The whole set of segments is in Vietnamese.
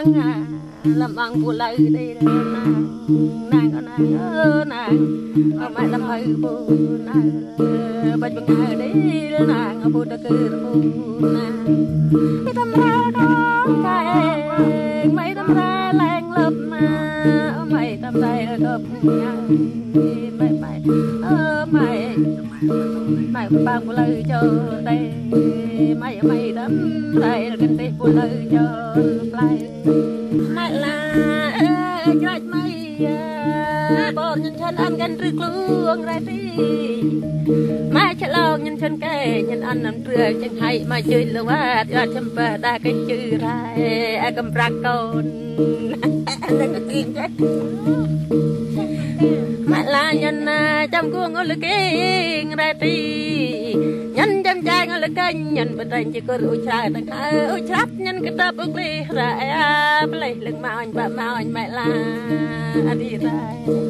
làm bằng bùa lời đây nàng con nàng mày làm hơi bùa nàng bạch bằng ai đấy nàng bùa ta cứ bùa nàng màyทำra đó cái màyทำra leng lấp màyทำra lấp mày mày mày mày bằng bùa lời cho đây mày mày đắm đây là kinh tế bùa lời cho lại mày là cái mày bọn nhân chân ăn gan rực luông ra đi mày chả lo nhân chân cái nhân ăn nằm rửa chân hay mày chơi lâu quá cho chăm bờ đa cái chữ ra cầm rạc con mày là nhân chăm cuồng ngồi lực kinh ra đi nhân chăm trai ngồi lực kinh nhân bên đây chỉ có ủi trai ta khơi ủi chắp nhân cái tập ước đi ra lấy lưng màu anh bà màu anh mày là đi ra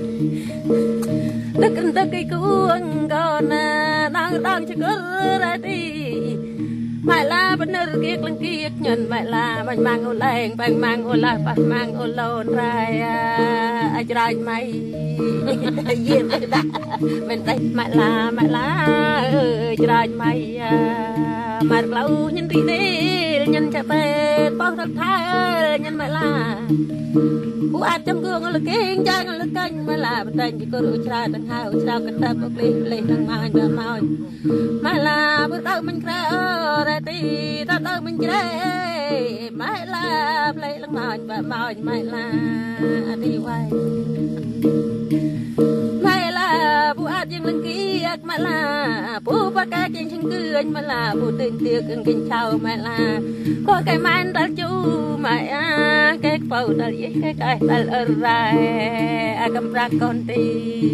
tức cái cuồng con đang chỉ có ra đi mày là bên nơi kia lần kia nhân mày là mình mang ô leng bằng mang ô la bằng mang ô lôn ra ai trai mày gì mình đây mày là trai mày mà lâu nhân đi đi nhân chả về bao thật thay nhân mày là u ăn trong gương là kinh trang là canh mày là bên đây chỉ có đôi trai thằng hai sao cái ta bốc lên thằng mai và màu mày là bước đầu mình ra ra đi ta đâu mình ra mày là lấy lăng màu và màu mày là đi quay mày là bu ăn những lần kia mày là bu ba cái trên chân cười mày là bu tình tiệc kinh chào mày là có cái man ta chú mày cái phâu ta với cái ta ở ra cầm ra con ti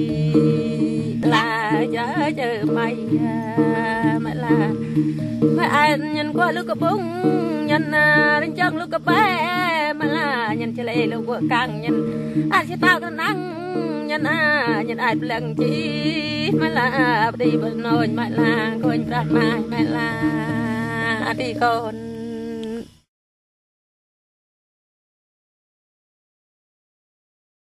là chờ mày mày là mày anh nhìn qua lúc có bún nhìn đến chân lúc có bé mày là nhìn chơi lê lúc có căng nhìn anh sẽ tao thân ăn nhìn ai lần chi mày là đi bên nồi mày là con ra mày là đi con